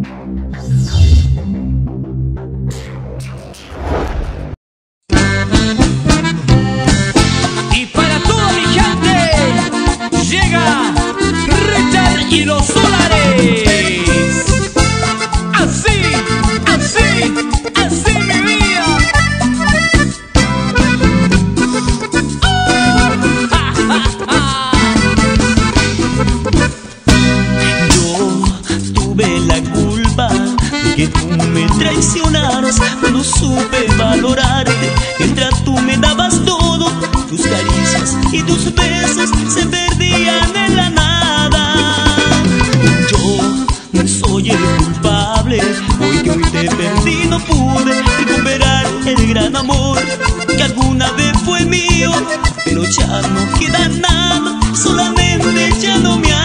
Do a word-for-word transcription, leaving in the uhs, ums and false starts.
Y para toda mi gente llega Richard y los Solares. Así, así, así mi vida. Yo tuve la culpa de que tú me traicionaras. No supe valorarte, mientras tú me dabas todo. Tus caricias y tus besos se perdían en la nada. Yo soy el culpable, hoy que hoy te perdí no pude recuperar el gran amor que alguna vez fue mío. Pero ya no queda nada, solamente ya no me